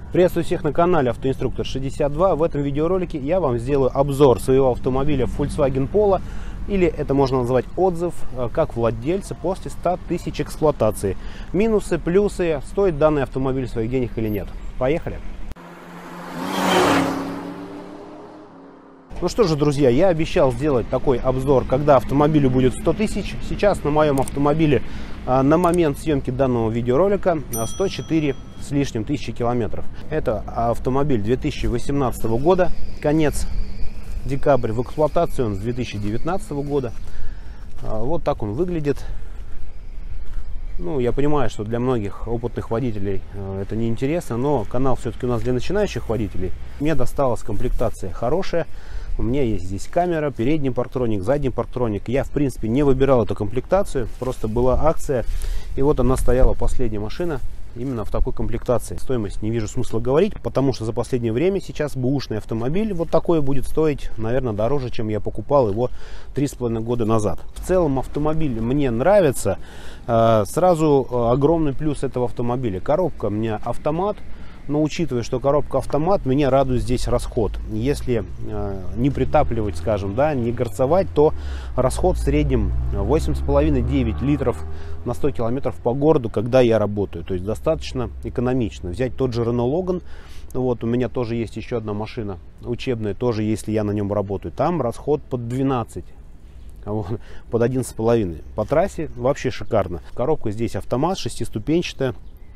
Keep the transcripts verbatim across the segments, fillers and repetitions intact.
Приветствую всех на канале Автоинструктор шестьдесят два. В этом видеоролике я вам сделаю обзор своего автомобиля Volkswagen Polo, или это можно назвать отзыв как владельца после ста тысяч эксплуатации. Минусы, плюсы, стоит данный автомобиль своих денег или нет. Поехали! Ну что же, друзья, я обещал сделать такой обзор, когда автомобилю будет сто тысяч. Сейчас на моем автомобиле на момент съемки данного видеоролика сто четыре с лишним тысячи километров. Это автомобиль две тысячи восемнадцатого года, конец декабря, в эксплуатации он с две тысячи девятнадцатого года. Вот так он выглядит. Ну, я понимаю, что для многих опытных водителей это не интересно, но канал все-таки у нас для начинающих водителей. Мне досталась комплектация хорошая. У меня есть здесь камера, передний парктроник, задний парктроник. Я, в принципе, не выбирал эту комплектацию, просто была акция. И вот она стояла, последняя машина, именно в такой комплектации. Стоимость не вижу смысла говорить, потому что за последнее время сейчас бэушный автомобиль вот такой будет стоить, наверное, дороже, чем я покупал его три с половиной года назад. В целом автомобиль мне нравится. Сразу огромный плюс этого автомобиля. Коробка у меня автомат. Но учитывая, что коробка автомат, меня радует здесь расход. Если э, не притапливать, скажем, да, не горцевать, то расход в среднем восемь с половиной — девять литров на сто километров по городу, когда я работаю. То есть достаточно экономично. Взять тот же Renault Logan, вот у меня тоже есть еще одна машина учебная, тоже если я на нем работаю. Там расход под двенадцать. Вот, под одиннадцать с половиной. По трассе вообще шикарно. Коробка здесь автомат, шестиступенчатая.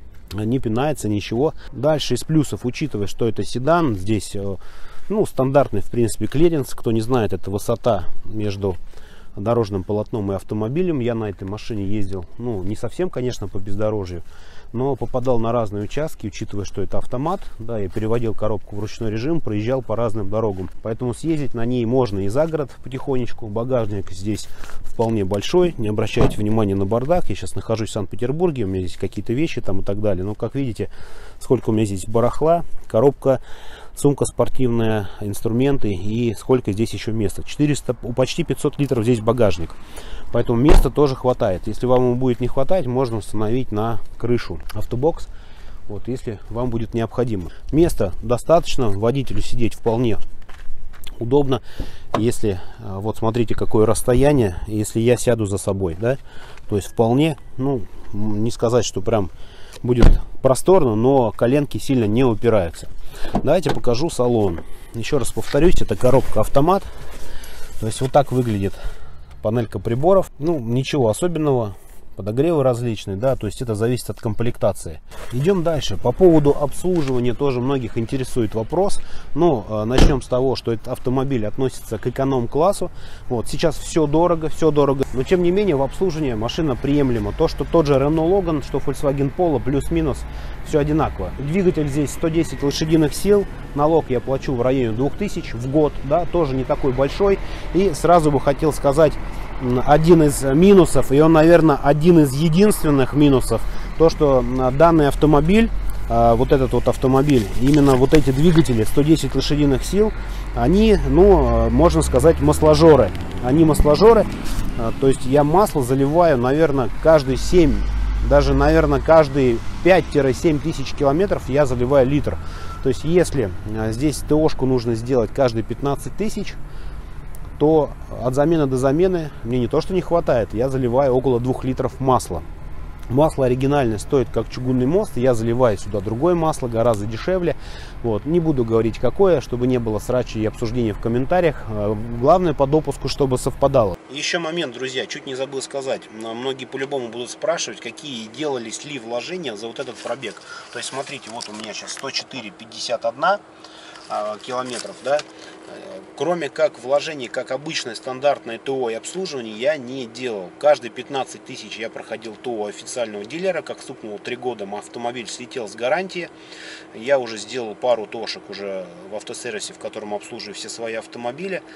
Не пинается, ничего. Дальше из плюсов, учитывая, что это седан, здесь ну, стандартный, в принципе, клиренс. Кто не знает, это высота между дорожным полотном и автомобилем. Я на этой машине ездил, ну, не совсем, конечно, по бездорожью, но попадал на разные участки, учитывая, что это автомат. Да, я переводил коробку в ручной режим, проезжал по разным дорогам. Поэтому съездить на ней можно и за город потихонечку. Багажник здесь вполне большой. Не обращайте внимания на бардак. Я сейчас нахожусь в Санкт-Петербурге. У меня здесь какие-то вещи там и так далее. Но, как видите, сколько у меня здесь барахла. Коробка, сумка спортивная, инструменты и сколько здесь еще места. четыреста, почти пятьсот литров здесь багажник. Поэтому места тоже хватает. Если вам ему будет не хватать, можно установить на крышу автобокс, вот, если вам будет необходимо. Места достаточно, водителю сидеть вполне удобно. Если, вот смотрите, какое расстояние, если я сяду за собой, да, то есть вполне, ну, не сказать, что прям будет просторно, но коленки сильно не упираются. Давайте покажу салон. Еще раз повторюсь, это коробка автомат. То есть вот так выглядит панелька приборов. Ну, ничего особенного. Подогревы различные, да, то есть это зависит от комплектации. Идем дальше. По поводу обслуживания тоже многих интересует вопрос. Но э, начнем с того, что этот автомобиль относится к эконом-классу. Вот, сейчас все дорого, все дорого. Но тем не менее в обслуживании машина приемлема. То, что тот же Renault Logan, что Volkswagen Polo, плюс-минус все одинаково. Двигатель здесь сто десять лошадиных сил. Налог я плачу в районе двух тысяч в год, да, тоже не такой большой. И сразу бы хотел сказать, один из минусов, и он, наверное, один из единственных минусов, то, что данный автомобиль, вот этот вот автомобиль, именно вот эти двигатели сто десять лошадиных сил, они, ну, можно сказать, масложоры. Они масложоры, то есть я масло заливаю, наверное, каждые семь, даже, наверное, каждые пять-семь тысяч километров я заливаю литр. То есть если здесь ТОшку нужно сделать каждые пятнадцать тысяч, то от замены до замены мне не то что не хватает, я заливаю около двух литров масла. Масло оригинальное стоит как чугунный мост, я заливаю сюда другое масло, гораздо дешевле. Вот. Не буду говорить какое, чтобы не было срачей и обсуждений в комментариях. Главное по допуску, чтобы совпадало. Еще момент, друзья, чуть не забыл сказать. Многие по-любому будут спрашивать, какие делались ли вложения за вот этот пробег. То есть смотрите, вот у меня сейчас сто четыре пятьдесят один километров, да. Кроме как вложений, как обычное стандартное ТО и обслуживание, я не делал. Каждые пятнадцать тысяч я проходил ТО официального дилера. Как стукнуло три года, автомобиль слетел с гарантии. Я уже сделал пару ТОшек уже в автосервисе, в котором обслуживаю все свои автомобили.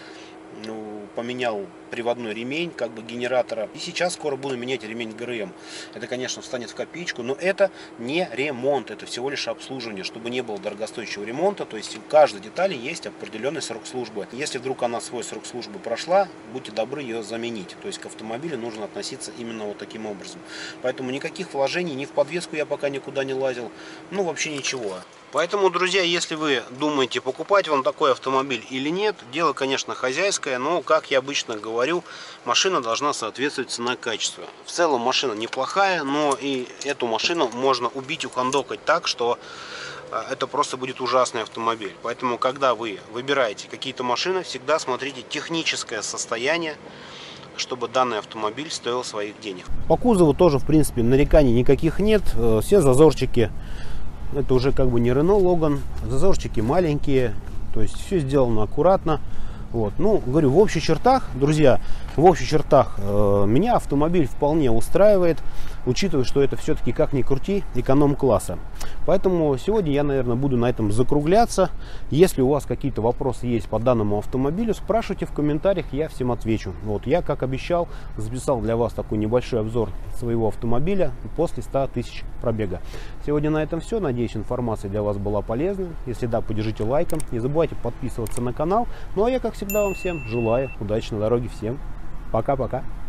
ну, поменял приводной ремень как бы генератора. И сейчас скоро буду менять ремень ГРМ. Это, конечно, встанет в копеечку, но это не ремонт, это всего лишь обслуживание, чтобы не было дорогостоящего ремонта. То есть у каждой детали есть определенный срок службы. Если вдруг она свой срок службы прошла, будьте добры ее заменить. То есть к автомобилю нужно относиться именно вот таким образом. Поэтому никаких вложений, ни в подвеску я пока никуда не лазил, ну вообще ничего. Поэтому, друзья, если вы думаете, покупать вам такой автомобиль или нет, дело, конечно, хозяйское, но, как я обычно говорю, машина должна соответствовать цена-качество. В целом машина неплохая, но и эту машину можно убить, ухандокать так, что это просто будет ужасный автомобиль. Поэтому, когда вы выбираете какие-то машины, всегда смотрите техническое состояние, чтобы данный автомобиль стоил своих денег. По кузову тоже, в принципе, нареканий никаких нет. Все зазорчики. Это уже как бы не Renault Logan, зазорчики маленькие, то есть все сделано аккуратно. Вот. Ну, говорю, в общих чертах, друзья, в общих чертах э, меня автомобиль вполне устраивает, учитывая, что это все-таки, как ни крути, эконом-класса. Поэтому сегодня я, наверное, буду на этом закругляться. Если у вас какие-то вопросы есть по данному автомобилю, спрашивайте в комментариях, я всем отвечу. Вот, я, как обещал, записал для вас такой небольшой обзор своего автомобиля после ста тысяч пробега. Сегодня на этом все. Надеюсь, информация для вас была полезна. Если да, поддержите лайком. Не забывайте подписываться на канал. Ну а я, как всегда, вам всем желаю удачи на дороге. Всем пока-пока.